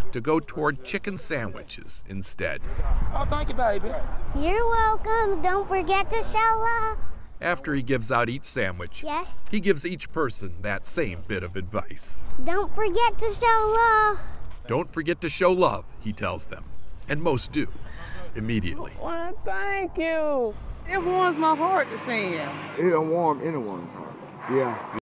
to go toward chicken sandwiches instead. Oh, thank you, baby. You're welcome. Don't forget to show love. After he gives out each sandwich, Yes. he gives each person that same bit of advice. Don't forget to show love. Don't forget to show love, he tells them. And most do, immediately. Well, thank you. It warms my heart to see him. It'll warm anyone's heart. Yeah.